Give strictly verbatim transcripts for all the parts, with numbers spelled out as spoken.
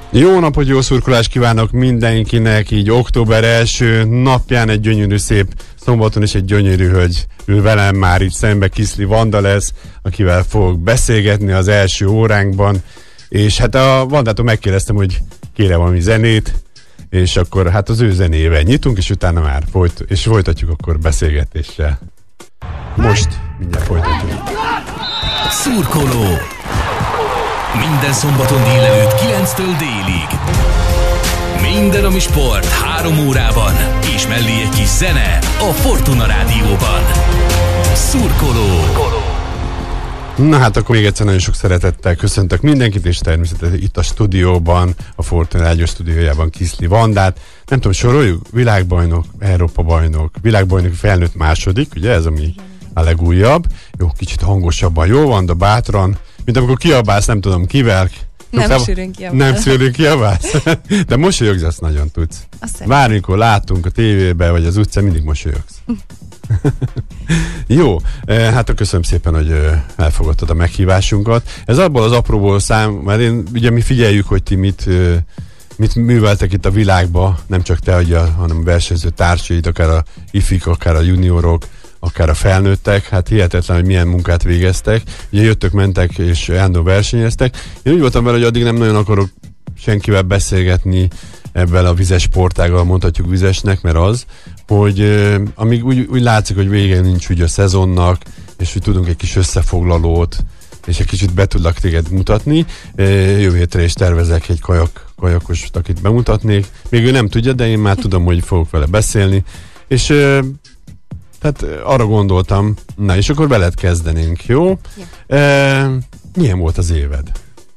Jó napot, jó szurkolást kívánok mindenkinek, így október első napján egy gyönyörű szép szombaton is egy gyönyörű hölgy ül velem már itt szembe, Kiszli Vanda lesz, akivel fogok beszélgetni az első óránkban, és hát a Vandától megkérdeztem, hogy kére valami zenét, és akkor hát az ő zenével nyitunk, és utána már folyt, és folytatjuk akkor beszélgetéssel. Most mindjárt folytatjuk. Szurkoló. Minden szombaton délelőtt kilenctől délig. Minden, ami sport, három órában, és mellé egy kis zene a Fortuna Rádióban. Szurkoló. Na hát akkor még egyszer nagyon sok szeretettel köszöntök mindenkit, és természetesen itt a stúdióban, a Fortuna Rádió stúdiójában Kiszli Vandát. Nem tudom, soroljuk? Világbajnok, Európa bajnok, világbajnok felnőtt második, ugye ez ami a legújabb. Jó, kicsit hangosabban, jó Vanda, bátran, mint amikor kiabálsz, nem tudom kivel. Nem sűrűn kiabálsz. Nem sűrűn kiabálsz. De mosolyogsz, azt nagyon tudsz. Bármikor látunk a tévében, vagy az utcán, mindig mosolyogsz. Jó, hát köszönöm szépen, hogy elfogadtad a meghívásunkat. Ez abból az apróból szám, mert én, ugye mi figyeljük, hogy ti mit, mit műveltek itt a világban, nem csak te, ugye, hanem versenyző társaid, akár a ifik, akár a juniorok, akár a felnőttek, hát hihetetlen, hogy milyen munkát végeztek. Ugye jöttök, mentek és állandóan versenyeztek. Én úgy voltam vele, hogy addig nem nagyon akarok senkivel beszélgetni ebben a vizes sportággal, mondhatjuk vizesnek, mert az, hogy euh, amíg úgy, úgy látszik, hogy vége nincs ugye a szezonnak, és hogy tudunk egy kis összefoglalót, és egy kicsit be tudlak téged mutatni. E, jövő hétre is tervezek egy kajak, kajakost, akit bemutatnék. Még ő nem tudja, de én már tudom, hogy fogok vele beszélni. És e, tehát arra gondoltam, na és akkor veled kezdenénk, jó? Ja. E, milyen volt az éved?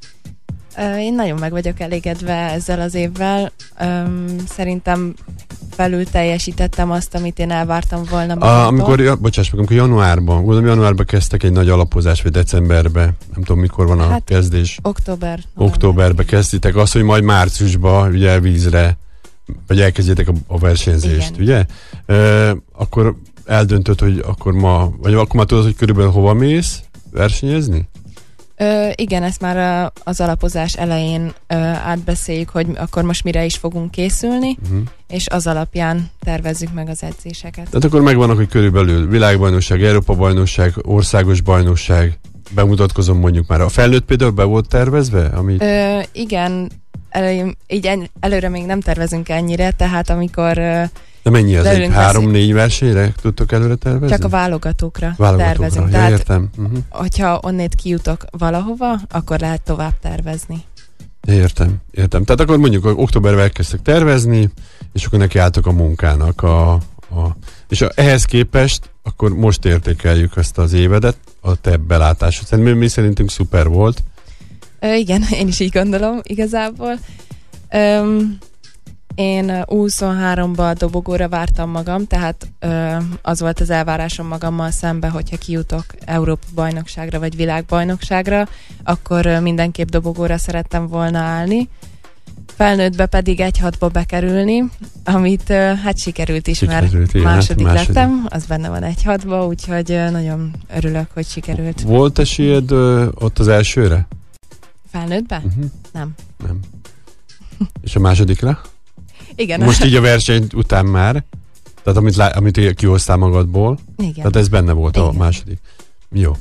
Én nagyon meg vagyok elégedve ezzel az évvel. Szerintem felül teljesítettem azt, amit én elvártam volna. A, amikor, ja, bocsáss meg, amikor januárban, gondolom januárban kezdtek egy nagy alapozás, vagy decemberben, nem tudom mikor van a hát, kezdés. Október. Októberben kezditek azt, hogy majd márciusban ugye vízre, vagy elkezdjétek a, a versenyzést, igen. Ugye? E, akkor eldöntött, hogy akkor ma, vagy akkor már tudod, hogy körülbelül hova mész versenyezni? Ö, igen, ezt már a, az alapozás elején ö, átbeszéljük, hogy akkor most mire is fogunk készülni, uh-huh. és az alapján tervezzük meg az edzéseket. Tehát akkor megvannak, hogy körülbelül világbajnosság, Európa-bajnokság, országos bajnokság, bemutatkozom mondjuk már. A felnőtt például be volt tervezve? Amit... Ö, igen, el, így en, előre még nem tervezünk ennyire, tehát amikor... Ö, De mennyi az? Egy három-négy versenyre tudtok előre tervezni? Csak a válogatókra, válogatókra tervezünk. Ja, Tehát, értem. Uh-huh. hogyha onnét kijutok valahova, akkor lehet tovább tervezni. Értem, értem. Tehát akkor mondjuk októberben elkezdtek tervezni, és akkor nekiálltok a munkának. A, a, és a, ehhez képest akkor most értékeljük ezt az évedet, a te belátásod. Szerintem mi szerintünk szuper volt. Ö, igen, én is így gondolom igazából. Öm, Én U huszonháromba dobogóra vártam magam, tehát ö, az volt az elvárásom magammal szembe, hogyha kijutok Európa-bajnokságra vagy világbajnokságra, akkor ö, mindenképp dobogóra szerettem volna állni. Felnőttbe pedig egy hatba bekerülni, amit ö, hát sikerült is, sikerült, mert igen, második, második lettem, az benne van egy hatba, úgyhogy ö, nagyon örülök, hogy sikerült. Volt esélyed ö, ott az elsőre? Felnőttbe? Uh-huh. Nem. Nem. És a másodikra? Igen. Most így a verseny után már, tehát amit, lá, amit kihoztál magadból, igen. Tehát ez benne volt igen. A második. Jó.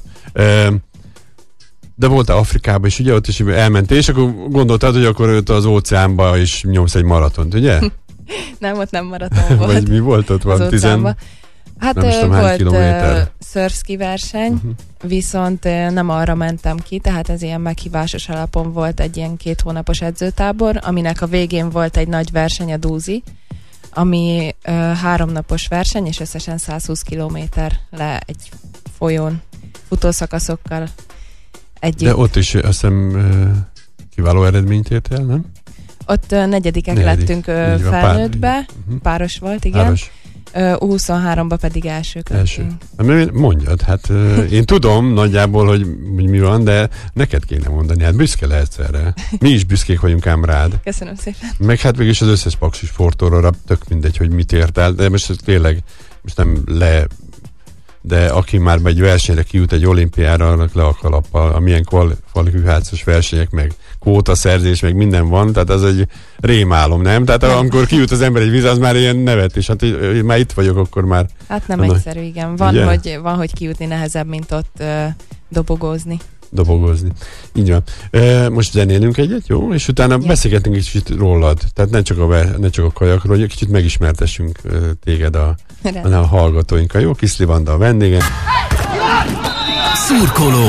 De voltál Afrikában, és ugye ott is elmentél, és akkor gondoltad, hogy akkor ott az óceánba is nyomsz egy maratont, ugye? Nem, ott nem maraton volt. Vagy mi volt ott? Van tizen... Hát nem tudom, volt uh, szörszki verseny, uh-huh. viszont uh, nem arra mentem ki, tehát ez ilyen meghívásos alapon volt egy ilyen két hónapos edzőtábor, aminek a végén volt egy nagy verseny, a Dúzi, ami uh, háromnapos verseny, és összesen százhúsz kilométer le egy folyón, futószakaszokkal együtt. De ott is azt hiszem uh, kiváló eredményt ért el, nem? Ott uh, negyedikek Negyedik. lettünk uh, felnőttbe, pár, uh-huh. páros volt, igen. Páros. U huszonháromba pedig elsők Első. Mondjad, hát én tudom nagyjából, hogy, hogy mi van, de neked kéne mondani, hát büszke lehetsz erre. Mi is büszkék vagyunk ám rád. Köszönöm szépen. Meg hát mégis az összes paksi sportolóra tök mindegy, hogy mit ért el, de most tényleg, most nem le, de aki már egy versenyre kijut egy olimpiára, annak le a kalappal, amilyen kvalifikációs versenyek meg kvótaszerzés, meg minden van, tehát az egy rémálom, nem? Tehát nem. Amikor kijut az ember egy víz, az már ilyen nevetés. Hát hogy már itt vagyok, akkor már... Hát nem na, egyszerű, igen. Van hogy, van, hogy kijutni nehezebb, mint ott uh, dobogózni. Dobogózni. Így van. E, most zenélünk egyet, jó? És utána ja. beszélgetünk egy kicsit rólad. Tehát ne csak a, ne csak a kajakról, hogy kicsit megismertessünk téged a, a hallgatóinkkal. Jó? Kiszli Vanda a vendége. Szurkoló!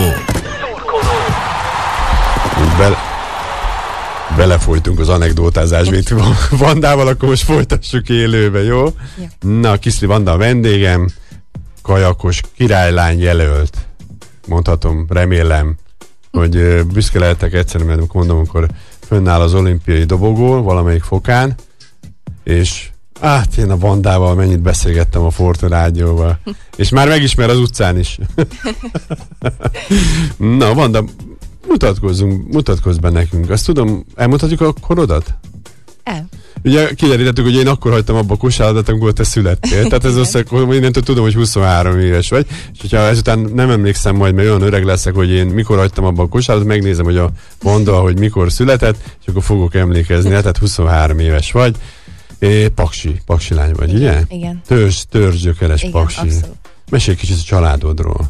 Be, belefolytunk az anekdótázásba, mint Vandával, akkor most folytassuk élőbe, jó? Ja. Na, Kiszli Vanda a vendégem, kajakos királylány jelölt. Mondhatom, remélem, hogy büszke lehetek egyszerűen, mert mondom, amikor fönnáll az olimpiai dobogó valamelyik fokán, és hát én a Vandával mennyit beszélgettem a Fortuna rádióval, és már megismer az utcán is. Na, Vanda, mutatkozzunk, mutatkozz be nekünk. Azt tudom, elmutatjuk a korodat? El. Ugye kiderítettük, hogy én akkor hagytam abba a kosárlabdát, amikor te születtél. Tehát ez az, hogy innentől tudom, hogy huszonhárom éves vagy. És hogyha ezután nem emlékszem majd, mert olyan öreg leszek, hogy én mikor hagytam abba a kosárlabdát, megnézem, hogy a Vanda, hogy mikor született, és akkor fogok emlékezni. Tehát huszonhárom éves vagy. É, paksi, paksi lány vagy, ugye? Igen. Törzs, törzsgyökeres paksi. Abszolút. Mesélj kicsit a családodról.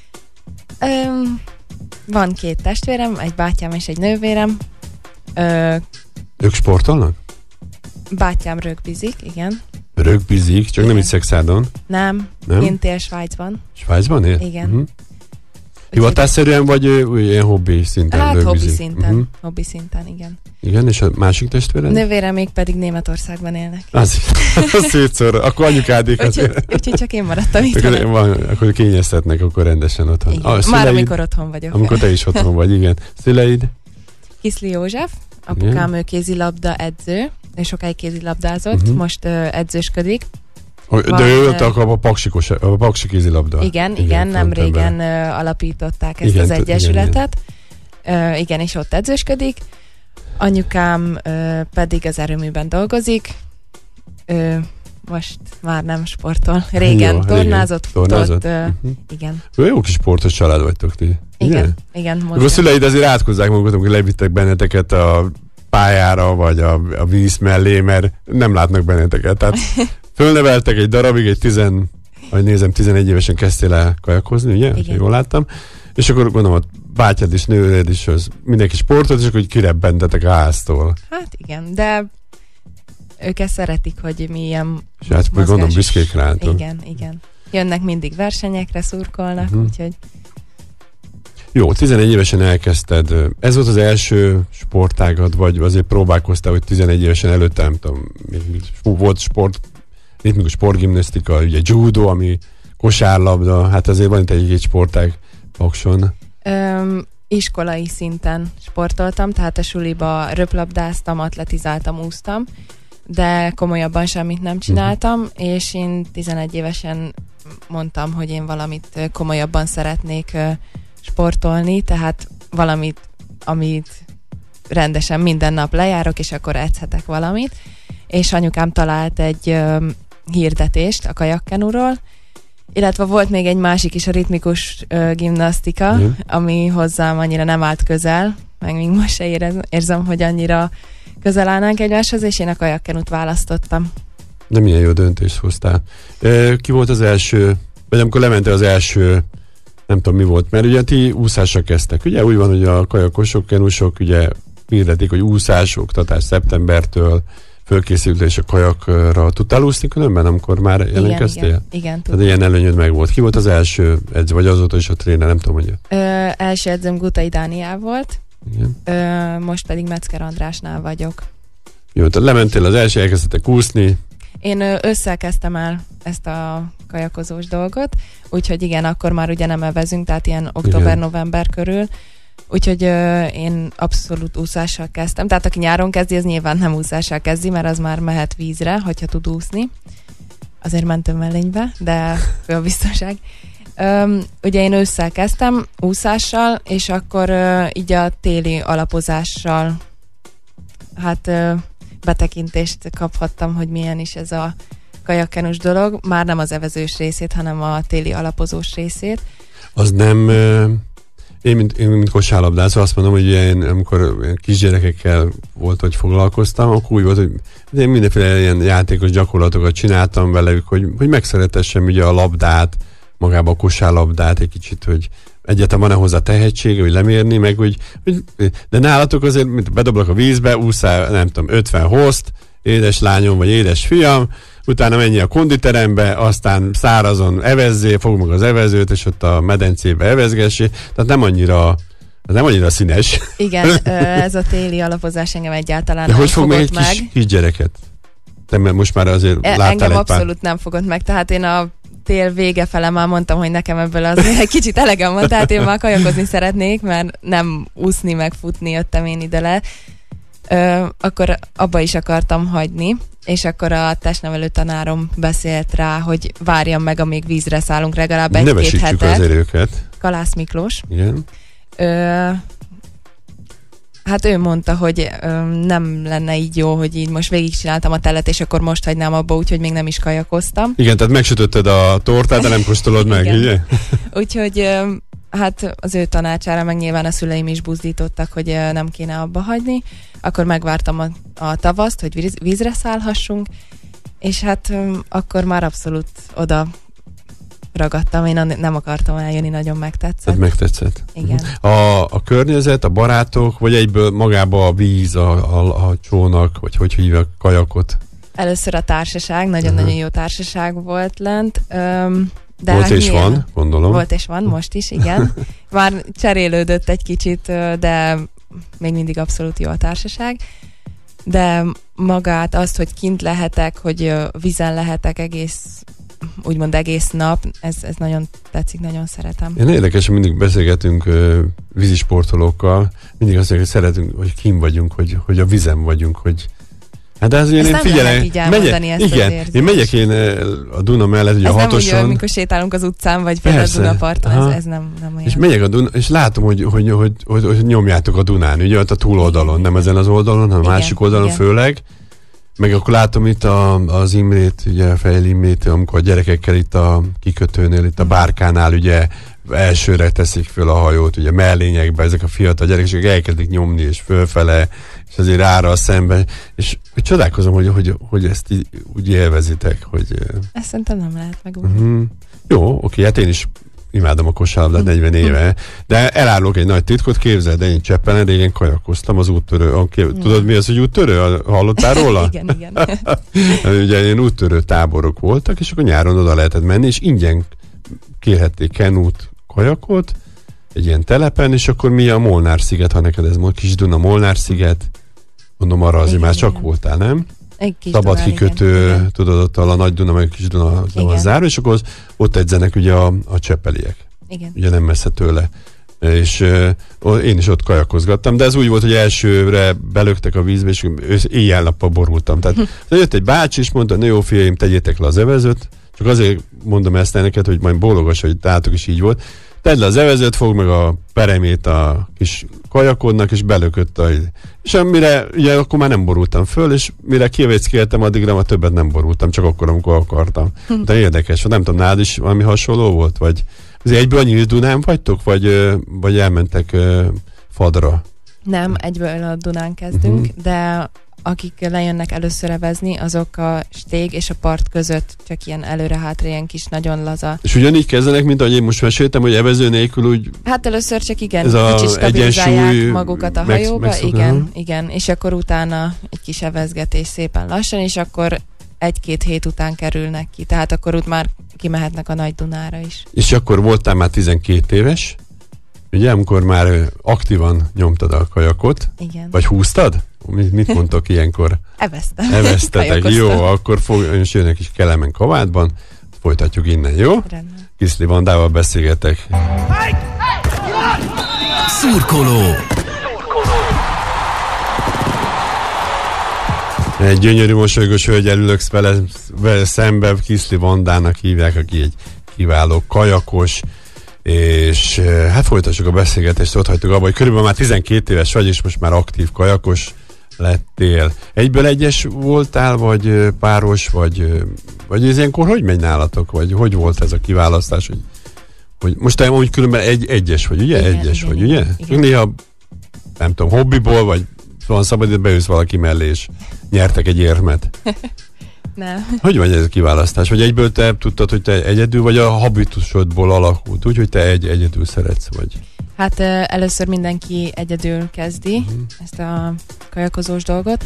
Öm, van két testvérem, egy bátyám és egy nővérem. Ö, ők sportolnak? Bátyám rögbizik, igen. Rögbizik? Csak igen. Nem itt Szexádon? Nem, nem? Én tél Svájcban. Svájcban él? Igen. Uh-huh. Hivatásszerűen vagy ilyen hobbi szinten? Hát rögbizik? hobbi szinten, uh-huh. hobbi szinten, igen. Igen, és a másik testvéred? Nővérem még pedig Németországban élnek. Az, az szétszor, akkor anyukádék. Úgyhogy úgy, csak én maradtam itt. Akkor, van, akkor kényeztetnek, akkor rendesen otthon. Ah, szüleid, már amikor otthon vagyok. Amikor te is otthon vagy, igen. Szüleid? Kiszli József, apukám ő kézilabda edző, és sokáig kézilabdázott, uh-huh. most uh, edzősködik. De van, ő ott a, a, paksikos, a paksi kézilabda. Igen, igen, igen nem régen uh, alapították ezt igen, az egyesületet. Igen, igen. Uh, igen, és ott edzősködik. Anyukám uh, pedig az erőműben dolgozik. Uh, most már nem sportol. Régen jó, tornázott. Régen. tornázott? Ott, uh, uh-huh. Igen. Jó kis sportos család vagytok ti. Igen, igen. igen most a szüleid azért átkozzák magukat, hogy levittek benneteket a pályára, vagy a, a víz mellé, mert nem látnak benneteket. Tehát fölneveltek egy darabig, egy tizen, ahogy nézem, tizenegy évesen kezdtél el kajakozni, ugye? Igen. Jól láttam. És akkor gondolom, a bátyád is, nőred is, az mindenki sportot, és akkor kirebbentetek a háztól. Hát igen, de ők ezt szeretik, hogy mi ilyen és hát gondolom büszkék rátok. Igen, igen. Jönnek mindig versenyekre, szurkolnak, uh-huh. úgyhogy... Jó, tizenegy évesen elkezdted. Ez volt az első sportágad, vagy azért próbálkoztál, hogy tizenegy évesen előtte, nem tudom, volt sport, ritmikus sportgimnasztika, ugye judo, ami kosárlabda, hát azért van itt egy-egy sportág Pakson. Öm, iskolai szinten sportoltam, tehát a suliba röplabdáztam, atletizáltam, úsztam, de komolyabban semmit nem csináltam, uh-huh. és én tizenegy évesen mondtam, hogy én valamit komolyabban szeretnék sportolni, tehát valamit, amit rendesen minden nap lejárok, és akkor edzhetek valamit. És anyukám talált egy ö, hirdetést a kajakkenúról, illetve volt még egy másik is, a ritmikus ö, gimnasztika, mm. ami hozzám annyira nem állt közel, meg még most se érez, érzem, hogy annyira közel állnánk egymáshoz, és én a kajakkenút választottam. De milyen jó döntést hoztál. E, ki volt az első, vagy amikor lementél az első, nem tudom mi volt, mert ugye ti úszásra kezdtek. Ugye úgy van, hogy a kajakosok, kenusok ugye hirdetik, hogy úszás, oktatás szeptembertől fölkészülés a kajakra. Tudtál úszni különben, amikor már jelentkeztél? Igen, igen. Tehát ilyen előnyöd meg volt. Ki volt az első edző, vagy azóta is a tréner, nem tudom, hogy... Ö, első edzőm Gutai Dániel volt, igen. Ö, most pedig Metzger Andrásnál vagyok. Jó, tehát lementél az első, elkezdtetek úszni. Én összekezdtem el ezt a kajakozós dolgot, úgyhogy igen, akkor már ugye nem evezünk, tehát ilyen október-november körül. Úgyhogy ö, én abszolút úszással kezdtem. Tehát aki nyáron kezdi, az nyilván nem úszással kezdi, mert az már mehet vízre, hogyha tud úszni. Azért mentem mellénybe, de fő a biztonság. Ö, ugye én ősszel kezdtem úszással, és akkor ö, így a téli alapozással hát ö, betekintést kaphattam, hogy milyen is ez a kajakkenus dolog. Már nem az evezős részét, hanem a téli alapozós részét. Az nem... Ö... Én, mint, én, mint kosárlabdázó azt mondom, hogy én, amikor kisgyerekekkel volt, hogy foglalkoztam, akkor úgy volt, hogy én mindenféle ilyen játékos gyakorlatokat csináltam velük, hogy, hogy megszeretessem ugye a labdát, magába a kosárlabdát egy kicsit, hogy egyáltalán van-e hozzá tehetsége, hogy lemérni, meg hogy, hogy de nálatok azért, mint bedoblak a vízbe, úszál, nem tudom, ötven hozt, édes lányom, vagy édes fiam, utána menj a konditerembe, aztán szárazon evezzé, fogd meg az evezőt, és ott a medencébe evezgessé, tehát nem annyira, nem annyira színes. Igen, ez a téli alapozás engem egyáltalán de nem hogy fog meg egy meg. kis, kis gyereket? Te most már azért e, láttál engem egy abszolút pár... nem fogott meg, tehát én a tél vége fele már mondtam, hogy nekem ebből az egy kicsit elegem van, tehát én már kajakozni szeretnék, mert nem úszni, meg futni jöttem én ide le. Ö, akkor abba is akartam hagyni, és akkor a testnevelő tanárom beszélt rá, hogy várjam meg, amíg vízre szállunk legalább egy-két hetet. azért őket. Kalász Miklós. Igen. Ö, hát ő mondta, hogy ö, nem lenne így jó, hogy így most végigcsináltam a telet, és akkor most hagynám abba, úgyhogy még nem is kajakoztam. Igen, tehát megsütötted a tortát, de nem kóstolod meg, ugye? Úgyhogy ö, hát az ő tanácsára, meg nyilván a szüleim is buzdítottak, hogy ö, nem kéne abba hagyni. Akkor megvártam a, a tavaszt, hogy víz, vízre szállhassunk, és hát ö, akkor már abszolút oda ragadtam, én nem akartam eljönni, nagyon megtetszett. Tehát megtetszett. Igen. A, a környezet, a barátok, vagy egyből magába a víz, a, a, a csónak, vagy hogy hívják, kajakot? Először a társaság, nagyon-nagyon jó társaság volt lent. Öm, de volt hát és nyilván, van, gondolom. Volt és van, most is, igen. Már cserélődött egy kicsit, de még mindig abszolút jó a társaság. De magát, azt, hogy kint lehetek, hogy vízen lehetek egész, úgymond egész nap, ez, ez nagyon tetszik, nagyon szeretem. Én érdekes, mindig beszélgetünk uh, vízisportolókkal, mindig azt mondjuk, hogy szeretünk, hogy kim vagyunk, hogy, hogy a vizen vagyunk, hogy hát de az én, én figyelem, megyek, igen, én megyek én a Duna mellett, ugye ez a hatoson. Ez nem úgy, amikor sétálunk az utcán, vagy például a Dunaparton, ez, ez nem, nem olyan. És megyek a Duna, és látom, hogy, hogy, hogy, hogy, hogy nyomjátok a Dunán, ugye ott a túloldalon, nem ezen az oldalon, hanem a másik oldalon igen. Főleg. Meg akkor látom itt a, az Imrét, ugye Fejl Imrét, amikor a gyerekekkel itt a kikötőnél, itt a bárkánál ugye elsőre teszik föl a hajót, ugye mellényekbe, ezek a fiatal gyerekek elkezdik nyomni, és fölfele, és azért ára a szemben, és csodálkozom, hogy, hogy, hogy ezt így, úgy élvezitek, hogy... Ezt szerintem nem lehet meg. Uh-huh. Jó, oké, hát én is imádom a kosárlabdát negyven éve, de elárulok egy nagy titkot, képzeld, de én Cseppelen régen kajakoztam az úttörő. Tudod mi az, hogy úttörő? Hallottál róla? Igen, igen. Ugye ilyen úttörő táborok voltak, és akkor nyáron oda lehetett menni, és ingyen kérhették kenút, kajakot, egy ilyen telepen, és akkor mi a Molnár-sziget, ha neked ez mond, Kis Duna Molnár-sziget, mondom, arra azért már csak voltál, nem? Szabad kikötő, igen. Tudod, ott a Nagy Duna, meg a Kis Duna van zárva, és akkor az, ott edzenek ugye a, a cseppeliek. Igen. Ugye nem messze tőle. És uh, én is ott kajakozgattam, de ez úgy volt, hogy elsőre belöktek a vízbe, és éjjel-nappal borultam. Tehát jött egy bácsi, és mondta, na jó fiaim, tegyétek le az evezőt, csak azért mondom ezt neked, hogy majd bólogass, hogy tátok is így volt. Tedd le az evezőt, fog meg a peremét a kis kajakodnak, és belökött a... És amire, ugye akkor már nem borultam föl, és mire kivéckéltem, addigra már többet nem borultam, csak akkor, amikor akartam. De érdekes, nem tudom, nálad is valami hasonló volt? Vagy azért egyből a Nyílt Dunán vagytok, vagy, vagy elmentek fadra? Nem, egyből a Dunán kezdünk, uh-huh. de akik lejönnek először evezni, azok a stég és a part között csak ilyen előre-hátra, ilyen kis nagyon laza. És ugyanígy kezdenek, mint ahogy én most meséltem, hogy evező nélkül úgy... Hát először csak igen, kicsit stabilizálják magukat a hajóba, megsz- igen, uh-huh. igen, és akkor utána egy kis evezgetés szépen lassan, és akkor egy-két hét után kerülnek ki, tehát akkor ott már kimehetnek a Nagy Dunára is. És akkor voltál már tizenkét éves, ugye, amikor már aktívan nyomtad a kajakot? Igen. Vagy húztad? Mit, mit mondtok ilyenkor? Eveztem. Eveztetek. Jó, akkor fog, jön egy kis Kelemen kabátban. Folytatjuk innen, jó? Rendben. Kiszli Vandával beszélgetek. Szurkoló. Egy gyönyörű mosolygós hölgyel ülök vele, vele szembe, Kiszli Vandának hívják, aki egy kiváló kajakos, és hát folytassuk a beszélgetést, ott hagytuk abba, hogy körülbelül már tizenkét éves vagy, és most már aktív kajakos lettél. Egyből egyes voltál, vagy páros, vagy, vagy ez ilyenkor hogy megy nálatok? Vagy hogy volt ez a kiválasztás, hogy, hogy most te úgy különben egy, egyes vagy, ugye? Igen, egyes igen, vagy, igen, ugye? igen. Néha, nem tudom, hobbiból, vagy van szabad, hogy beülsz valaki mellé, és nyertek egy érmet. Nem. Hogy vagy ez a kiválasztás? Vagy egyből te tudtad, hogy te egyedül, vagy a habitusodból alakult úgy, hogy te egy egyedül szeretsz, vagy? Hát ö, először mindenki egyedül kezdi uh-huh. ezt a kajakozós dolgot.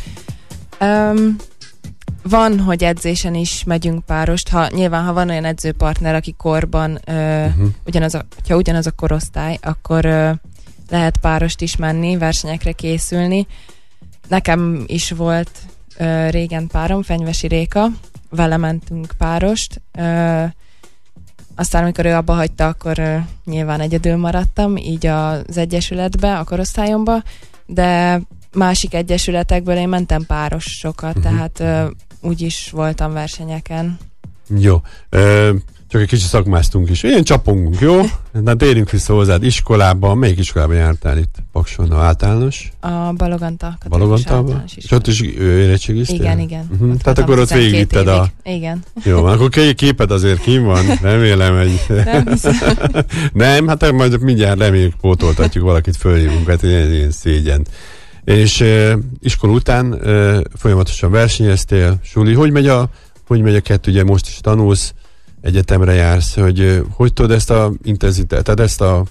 Um, van, hogy edzésen is megyünk párost, ha, nyilván ha van olyan edzőpartner, aki korban, ö, uh-huh. ugyanaz a, ha ugyanaz a korosztály, akkor ö, lehet párost is menni, versenyekre készülni. Nekem is volt ö, régen párom, Fenyvesi Réka, vele mentünk párost. Ö, aztán, amikor ő abba hagyta, akkor ö, nyilván egyedül maradtam, így az egyesületbe, a korosztályomba, de másik egyesületekből én mentem páros sokat, uh-huh. tehát ö, úgy is voltam versenyeken. Jó. Ö, csak egy kicsit szakmáztunk is. Ilyen csapongunk, jó? Na térjünk vissza hozzád. Iskolában, melyik iskolában jártál itt? Pakson, általános? A Baloganta. Balogantában? És ott is érettségiztél? Igen, igen. Uh-huh. Tehát akkor ott végigvitted a... Igen. Jó, akkor képed azért kim van, remélem, hogy... Nem hiszem. Nem, hát majd mindjárt reméljük pótoltatjuk, valakit fölhívunk, hát ilyen, ilyen szégyen. És uh, iskola után uh, folyamatosan versenyeztél, suli. Hogy megy a, hogy megy a kettő, ugye most is tanulsz, egyetemre jársz, hogy uh, hogy tudod ezt a intenzitást, tehát ezt a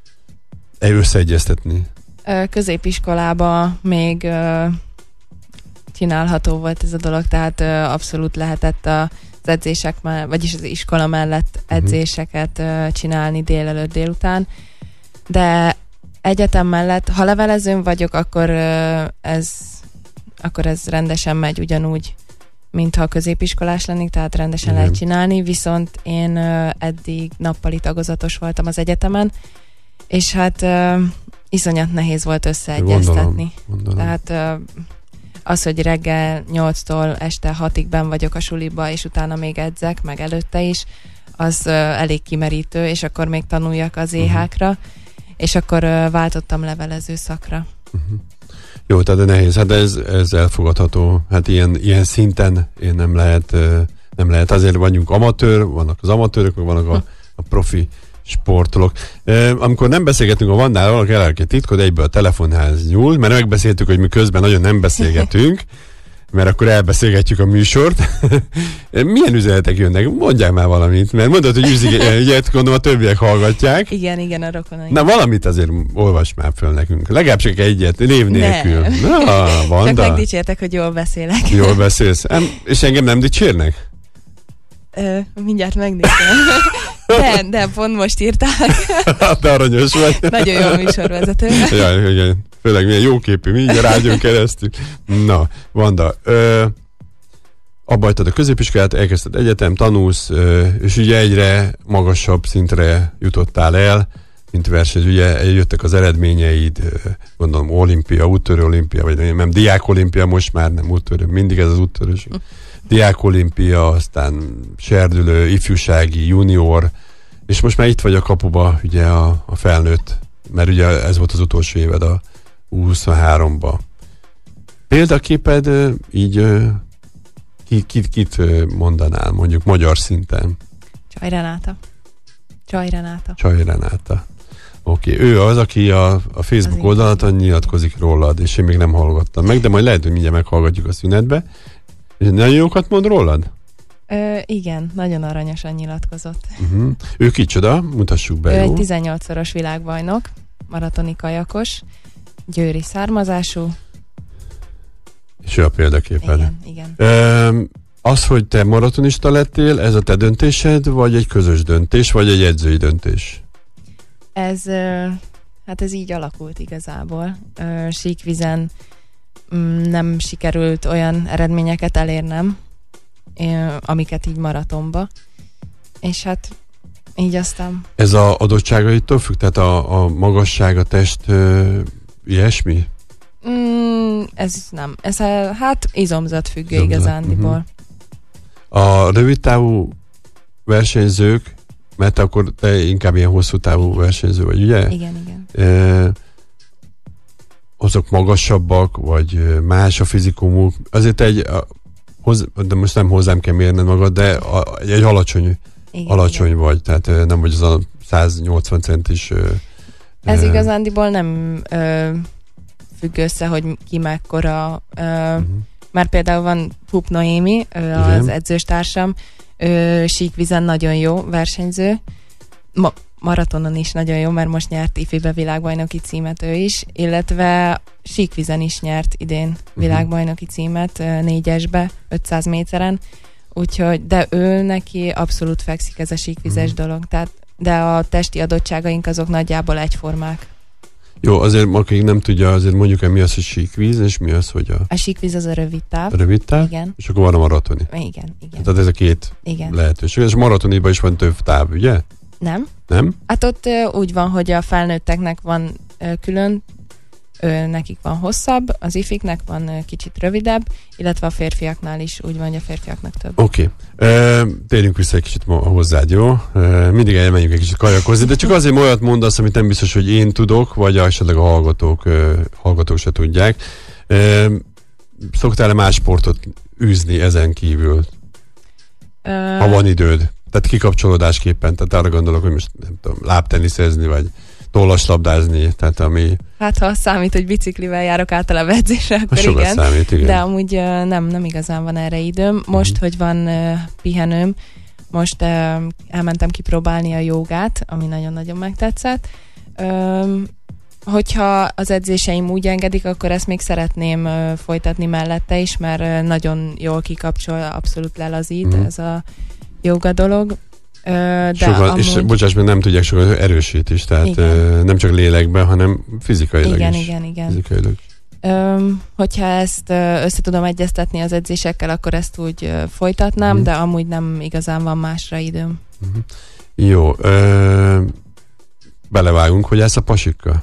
összeegyeztetni? Középiskolában még uh, csinálható volt ez a dolog, tehát uh, abszolút lehetett az edzések, vagyis az iskola mellett edzéseket uh, csinálni délelőtt, délután, de egyetem mellett, ha levelezőn vagyok, akkor uh, ez akkor ez rendesen megy ugyanúgy, mintha középiskolás lennék, tehát rendesen Igen. lehet csinálni, viszont én uh, eddig nappali tagozatos voltam az egyetemen, és hát uh, iszonyat nehéz volt összeegyeztetni. Gondolom, gondolom. Tehát uh, az, hogy reggel nyolctól este hatig benn vagyok a suliba, és utána még edzek, meg előtte is, az uh, elég kimerítő, és akkor még tanuljak az éhákra, uh-huh. és akkor uh, váltottam levelező szakra. Uh-huh. Jó, tehát nehéz, hát ez, ez elfogadható. Hát ilyen, ilyen szinten én nem lehet, nem lehet. Azért vagyunk amatőr, vannak az amatőrök, meg vannak a, a profi sportolók. Amikor nem beszélgetünk a Vandával, valaki elárke titkod, egyből a telefonház nyúl, mert megbeszéltük, hogy mi közben nagyon nem beszélgetünk, mert akkor elbeszélgetjük a műsort. Milyen üzenetek jönnek? Mondják már valamit, mert mondod, hogy ügyet, gondolom a többiek hallgatják. Igen, igen, a rokonaim. Na valamit azért olvasd már föl nekünk. Legalább csak egyet, név nélkül. Na, Vanda. Csak megdicsértek, hogy jól beszélek. Jól beszélsz. És engem nem dicsérnek? Ö, mindjárt megnézem. De, de pont most írták. Te aranyos vagy. Nagyon jó műsorvezető. Jaj, igen. Főleg milyen jóképű, mi így a rádión keresztül. Na, Vanda, ö, abba hagytad a középiskolát, elkezdted egyetem, tanulsz, ö, és ugye egyre magasabb szintre jutottál el, mint versenyző. Ugye jöttek az eredményeid, ö, gondolom olimpia, úttörő olimpia, vagy nem, diák olimpia, most már nem úttörő, mindig ez az úttörőség. Diák olimpia, aztán serdülő, ifjúsági, junior, és most már itt vagy a kapuba, ugye a, a felnőtt, mert ugye ez volt az utolsó éved a U huszonháromba. Példaképed így kit, kit, kit mondanál, mondjuk magyar szinten? Csaj Renáta. Csaj Renáta. Csaj Renáta. Oké, okay. Ő az, aki a, a Facebook oldalaton nyilatkozik rólad, és én még nem hallgattam meg, de majd lehet, hogy mindjárt meghallgatjuk a szünetbe. És nagyon jókat mond rólad? Ö, igen, nagyon aranyosan nyilatkozott. Uh-huh. Ő kicsoda? Mutassuk be. Ő jó? egy tizennyolcszoros világbajnok, maratoni kajakos, győri származású. És ő a példaképed. Igen, igen. Ö, az, hogy te maratonista lettél, ez a te döntésed, vagy egy közös döntés, vagy egy edzői döntés? Ez, ö, hát ez így alakult igazából. Ö, síkvízen nem sikerült olyan eredményeket elérnem, amiket így maratonba. És hát így aztán... Ez a adottságaitól függ? Tehát a, a magasság, a test, ö, ilyesmi? Mm, ez nem. Ez hát izomzat függő igazándiból. Uh-huh. A rövidtávú versenyzők, mert akkor te inkább ilyen hosszú távú versenyző vagy, ugye? Igen, igen. E, azok magasabbak, vagy más a fizikumuk. Azért egy, a, hoz, de most nem hozzám kell mérned magad, de a, egy alacsony, igen, alacsony igen. vagy, tehát nem vagy az a száznyolcvan centis. Ö, Ez ö, igazándiból nem ö, függ össze, hogy ki mekkora. Ö, uh-huh. Már például van Pup Noémi, ö, az edzőstársam, ö, síkvízen nagyon jó versenyző. Ma- maratonon is nagyon jó, mert most nyert ifibe világbajnoki címet ő is, illetve síkvízen is nyert idén világbajnoki címet négyesbe, ötszáz méteren, úgyhogy, de ő neki abszolút fekszik ez a síkvizes uh-huh. dolog, tehát, de a testi adottságaink azok nagyjából egyformák. Jó, azért akik nem tudja, azért mondjuk el, mi az, hogy síkvíz, és mi az, hogy a... A síkvíz az a rövid táv. A rövid táv? Igen. És akkor van a maratoni. Igen, igen. Tehát ez a két igen. lehetőség. És maratoniban is van több táv, ugye? Nem. Nem? Hát ott ö, úgy van, hogy a felnőtteknek van ö, külön, ö, nekik van hosszabb, az ifiknek van ö, kicsit rövidebb, illetve a férfiaknál is úgy van, hogy a férfiaknak több. Oké. Okay. Térjünk vissza egy kicsit ma hozzád, jó? E, mindig elmenjünk egy kicsit kajakozni, de csak azért olyat mondasz, amit nem biztos, hogy én tudok, vagy esetleg a hallgatók, ö, hallgatók se tudják. E, szoktál-e más sportot űzni ezen kívül? Ö... Ha van időd. Tehát kikapcsolódásképpen, tehát arra gondolok, hogy most nem tudom, lábteniszezni, vagy tollaslabdázni, tehát ami... Hát ha számít, hogy biciklivel járok általában edzésre, akkor sokat igen. Számít, igen. De amúgy uh, nem, nem igazán van erre időm. Most, uh-huh. hogy van uh, pihenőm, most uh, elmentem kipróbálni a jogát, ami nagyon-nagyon megtetszett. Um, hogyha az edzéseim úgy engedik, akkor ezt még szeretném uh, folytatni mellette is, mert uh, nagyon jól kikapcsol, abszolút lelazít uh-huh. ez a joga dolog. De sokan, amúgy... És bocsáss meg, nem tudják, sokan erősít is, tehát igen. Nem csak lélekben, hanem fizikailag igen, is. Igen, igen, fizikailag. Öm, hogyha ezt össze tudom egyeztetni az edzésekkel, akkor ezt úgy folytatnám, uh-huh. de amúgy nem igazán van másra időm. Uh-huh. Jó. Ö, belevágunk, hogy ezt a pasikkal?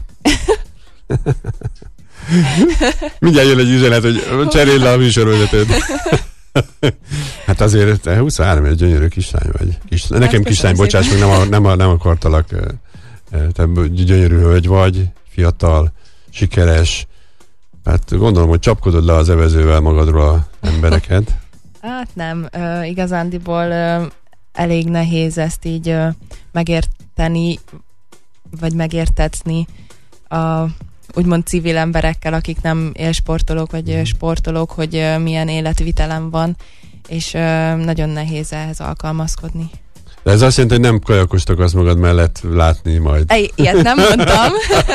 Mindjárt jön egy üzenet, hogy cseréld le a műsorvezetőt. Hát azért te huszonhárom egy gyönyörű kislány vagy. Kis, hát nekem kislány, bocsáss meg, nem, nem, nem akartalak. Te gyönyörű hölgy vagy, fiatal, sikeres. Hát gondolom, hogy csapkodod le az evezővel magadról az embereket. Hát nem, uh, igazándiból uh, elég nehéz ezt így uh, megérteni, vagy megértetni a úgymond civil emberekkel, akik nem élsportolók, vagy mm. sportolók, hogy uh, milyen életvitelem van, és uh, nagyon nehéz ehhez alkalmazkodni. De ez azt jelenti, hogy nem kajakos akarsz magad mellett látni majd. I- ilyet nem mondtam.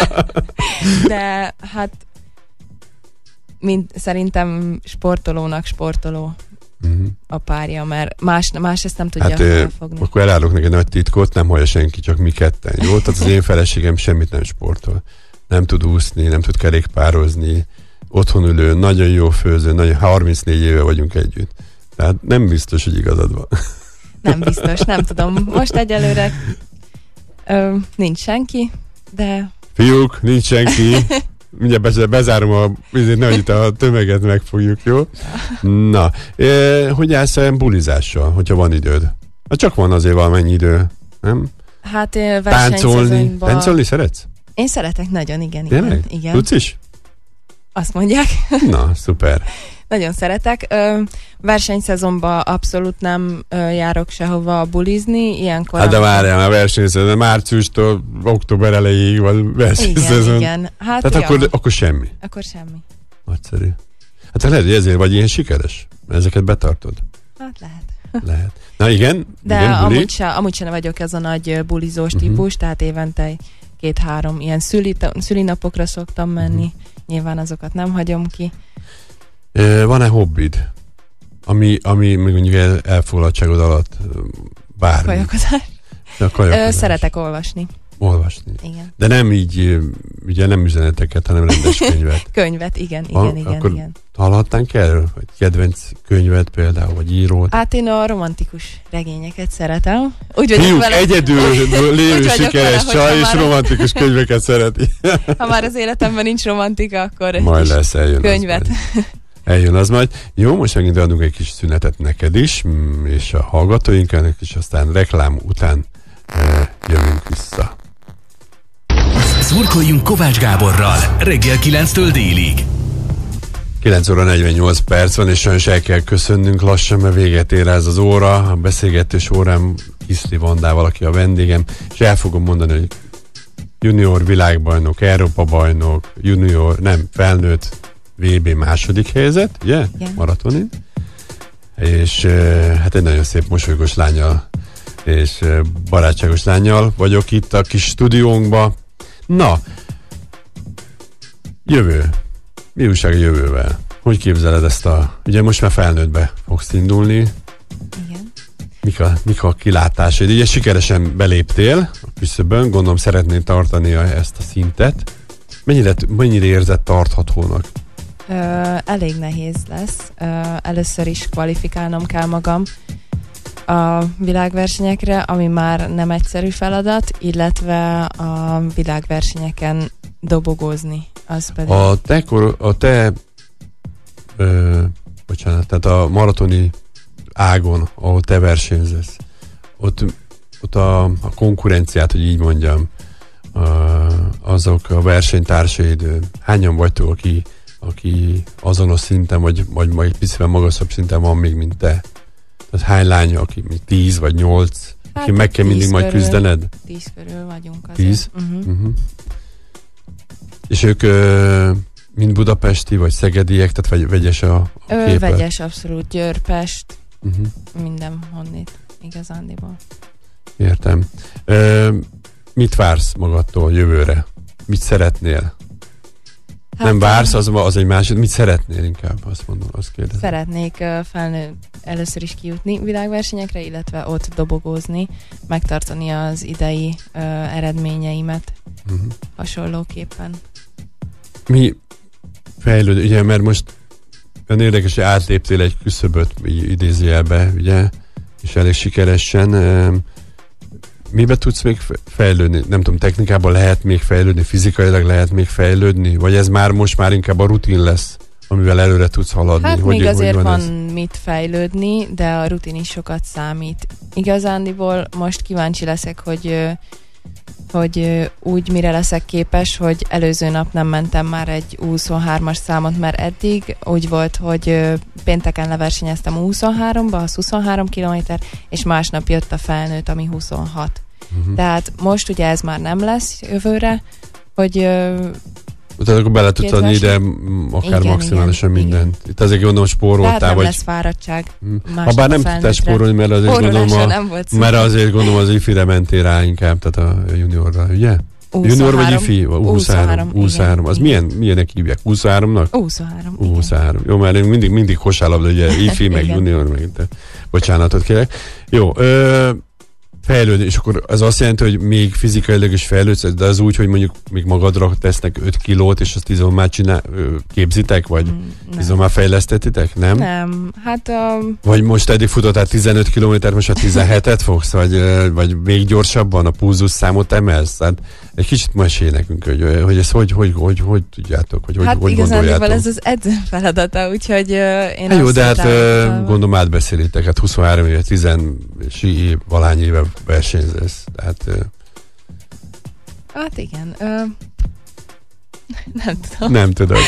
De hát mind, szerintem sportolónak sportoló uh-huh. a párja, mert más, más ezt nem tudja hát, elfogni. Akkor elárulok neki nagy titkot, nem hallja senki, csak mi ketten, jó? Tehát az én feleségem semmit nem sportol. Nem tud úszni, nem tud kerékpározni, otthon ülő, nagyon jó főző, nagyon, harmincnégy éve vagyunk együtt. Tehát nem biztos, hogy igazad van. Nem biztos, nem tudom. Most egyelőre ö, nincs senki, de... Fiúk, nincs senki. Mindjárt bezárom a... Nehogy itt a tömeget megfogjuk, jó? Na, e, hogy állsz a bulizással, hogyha van időd? Hát csak van azért valamennyi idő, nem? Hát Táncolni. Táncolni szeretsz? Én szeretek nagyon, igen. igen, igen. Tudsz is? Azt mondják. Na, szuper. Nagyon szeretek. Ö, versenyszezonban abszolút nem ö, járok sehova bulizni. Ilyenkor... Hát de várjál, a versenyszezon márciustól október elejéig van versenyszezon. Igen, igen. Hát Tehát akkor, akkor semmi. Akkor semmi. Nagyszerű. Hát lehet, hogy ezért vagy ilyen sikeres. Ezeket betartod. Hát lehet. Lehet. Na igen, de igen, buli. amúgy se, amúgy se vagyok ez a nagy bulizós uh-huh. típus, tehát évente két-három ilyen szüli, szülinapokra szoktam menni. Uh-huh. Nyilván azokat nem hagyom ki. Van-e hobbid, ami, ami még mondjuk el, elfoglaltságod alatt bármi? Kajakozás. Ja, kajakozás. Szeretek olvasni. Olvasni. Igen. De nem így, ugye nem üzeneteket, hanem rendes könyvet. Könyvet, igen, igen, ha, igen, akkor igen. Hallhattánk erről? Vagy kedvenc könyvet például, vagy írót? Hát én a romantikus regényeket szeretem. Úgy Fiúk, vele, egyedül lévő sikeres csaj, és romantikus könyveket szereti. Ha már az életemben nincs romantika, akkor majd lesz, eljön könyvet. Az eljön az majd. Jó, most megint adunk egy kis szünetet neked is, és a hallgatóinknak, és aztán reklám után e, jövünk vissza. Szurkoljunk Kovács Gáborral reggel kilenctől délig. kilenc óra negyvennyolc perc van, és sajnos el kell köszönnünk lassan, mert véget ér ez az óra. A beszélgetős órám Hiszli Vandával, aki a vendégem, és el fogom mondani, hogy junior világbajnok, Európa bajnok, junior, nem, felnőtt vé bé második helyzet, ugye? Yeah. Maratonin. És hát egy nagyon szép mosolygós lányal és barátságos lányal vagyok itt a kis stúdiónkba. Na, jövő. Mi újság a jövővel? Hogy képzeled ezt a... Ugye most már felnőttbe fogsz indulni. Igen. Mik a, mik a kilátásaid? Ugye sikeresen beléptél a küszöbön, gondolom szeretnél tartani a, ezt a szintet. Mennyire, mennyire érzed tarthatónak? Ö, elég nehéz lesz. Ö, először is kvalifikálnom kell magam a világversenyekre, ami már nem egyszerű feladat, illetve a világversenyeken dobogózni. Az pedig... A te, kor, a te ö, bocsánat, tehát a maratoni ágon, ahol te versenyzesz, ott, ott a, a konkurenciát, hogy így mondjam, a, azok a versenytársaid, hányan vagytok, aki, aki azonos szinten, vagy, vagy majd picivel magasabb szinten van még, mint te? Tehát hány lány, aki még tíz vagy nyolc, hát aki meg kell mindig majd körül, küzdened? Tíz körül vagyunk azért. Tíz? Uh-huh. Uh-huh. És ők ö, mind budapesti, vagy szegediek, tehát vegy, vegyes a, a Ö, vegyes, abszolút. Győr, Pest, uh-huh. minden honnét igazándiból. Értem. Ö, mit vársz magadtól jövőre? Mit szeretnél? Hát nem vársz, az, az egy másik, mit szeretnél inkább, azt mondom, azt kérdezem. Szeretnék uh, felnő először is kijutni világversenyekre, illetve ott dobogózni, megtartani az idei uh, eredményeimet uh-huh. hasonlóképpen. Mi fejlődő, ugye, mert most olyan érdekes, hogy átléptél egy küszöböt, idézőjelbe, ugye, és elég sikeresen. Um, mibe tudsz még fejlődni? Nem tudom, technikában lehet még fejlődni, fizikailag lehet még fejlődni? Vagy ez már most már inkább a rutin lesz, amivel előre tudsz haladni? Hát hogy, még azért hogy van, van ez? Mit fejlődni, de a rutin is sokat számít. Igazándiból most kíváncsi leszek, hogy, hogy úgy mire leszek képes, hogy előző nap nem mentem már egy U huszonhármas számot, mert eddig úgy volt, hogy pénteken leversenyeztem U huszonháromba, az huszonhárom kilométer, és másnap jött a felnőtt, ami huszonhat. Uh-huh. Tehát most ugye ez már nem lesz jövőre, hogy tehát akkor bele tudsz adni ide akár igen, maximálisan igen, mindent. Igen. Itt azért gondolom spóroltál. Tehát nem vagy... lesz fáradtság. Ha bár nem tudtál spórolni, mert azért gondolom, a, mert azért gondolom az ifire mentél rá inkább, tehát a juniorra, ugye? Junior vagy ifi? U huszonhárom. U huszonhárom. Az milyen, milyenek hívják? U huszonháromnak? U huszonhárom. U huszonhárom. Jó, mert én mindig, mindig kosárlabda, ugye ifi, meg junior, meg te. Bocsánatot kérek. Jó, ö, fejlődni, és akkor az azt jelenti, hogy még fizikailag is fejlődsz, de az úgy, hogy mondjuk még magadra tesznek öt kilót, és azt izom már csinál, képzitek, vagy mm, izom már fejlesztetitek, nem? Nem, hát... Um... Vagy most eddig futottál tizenöt kilométer, most a tizenhetet fogsz, vagy, vagy még gyorsabban a pulzus számot emelsz? Hát egy kicsit mesélj nekünk, hogy, hogy ezt hogy, hogy, hogy, hogy tudjátok, hogy, hát hogy gondoljátok. Hát ez az edző feladata, úgyhogy uh, én hát jó, de hát uh, gondolom átbeszélitek, hát huszonhárom éve, tíz év, valány éve versenyzesz, tehát... Uh, hát igen, uh, nem tudom. Nem tudod.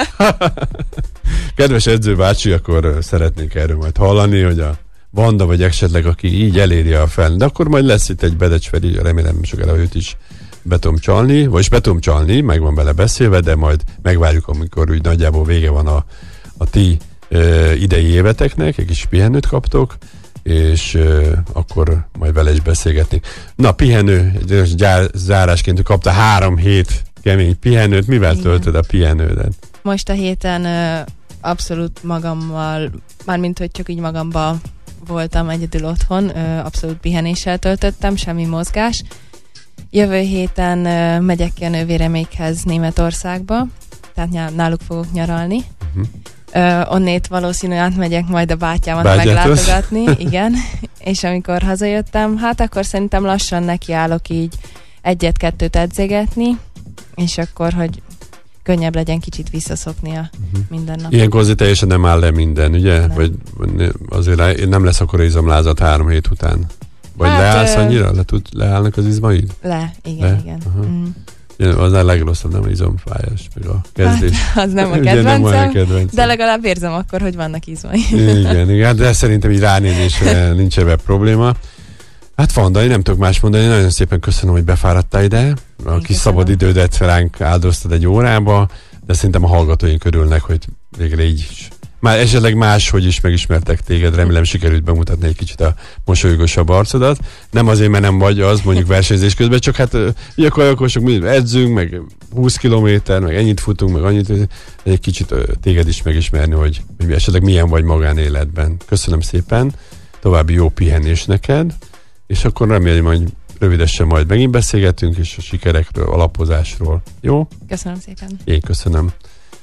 Kedves edző bácsi, akkor szeretnénk erről majd hallani, hogy a Vanda vagy esetleg, aki így eléri a fel, de akkor majd lesz itt egy Bedecs Feri, remélem sokára őt is be tudom csalni, vagyis be tudom csalni, meg van bele beszélve, de majd megvárjuk, amikor úgy nagyjából vége van a, a ti e, idei éveteknek, egy kis pihenőt kaptok, és e, akkor majd vele is beszélgetni. Na, pihenő, gyár, zárásként kapta három hét kemény pihenőt, mivel igen. töltöd a pihenődet? Most a héten ö, abszolút magammal, mármint hogy csak így magamba voltam egyedül otthon, ö, abszolút pihenéssel töltöttem, semmi mozgás. Jövő héten ö, megyek ki a nővéremékhez Németországba, tehát náluk fogok nyaralni. Uh-huh. Ö, onnét valószínűleg átmegyek majd a bátyámat Bátyátos? meglátogatni, igen, és amikor hazajöttem, hát akkor szerintem lassan nekiállok így egyet-kettőt edzegetni, és akkor, hogy könnyebb legyen kicsit visszaszokni a uh-huh. minden nap. Ilyenkor azért teljesen nem áll le minden, ugye? Nem. Vagy azért nem lesz akkor izomlázat három hét után? Vagy hát, leállsz ö... annyira? Le tud, leállnak az izmaid? Le, igen, le? igen. Uh-huh. Mm. Ja, az a legrosszabb, nem izomfájás, meg a kezdés. Hát, az nem a kedvencem, nem a kedvencem, de legalább érzem akkor, hogy vannak izmai. Igen, igen, de szerintem így ránézésre nincs ebben probléma. Hát Vanda, én nem tudok más mondani, nagyon szépen köszönöm, hogy befáradtál ide. A Én kis köszönöm. szabad idődet ránk áldoztad egy órába, de szerintem a hallgatóink örülnek, hogy végre így is. Már esetleg máshogy is megismertek téged, remélem sikerült bemutatni egy kicsit a mosolyogosabb arcodat. Nem azért, mert nem vagy az, mondjuk versenyzés közben, csak hát ugye kajakosok, mi edzünk, meg húsz kilométer, meg ennyit futunk, meg annyit, egy kicsit téged is megismerni, hogy, hogy esetleg milyen vagy magánéletben. Köszönöm szépen, további jó pihenés neked, és akkor remélem, hogy rövidesen majd megint beszélgetünk, és a sikerekről, alapozásról. Jó? Köszönöm szépen. Én köszönöm.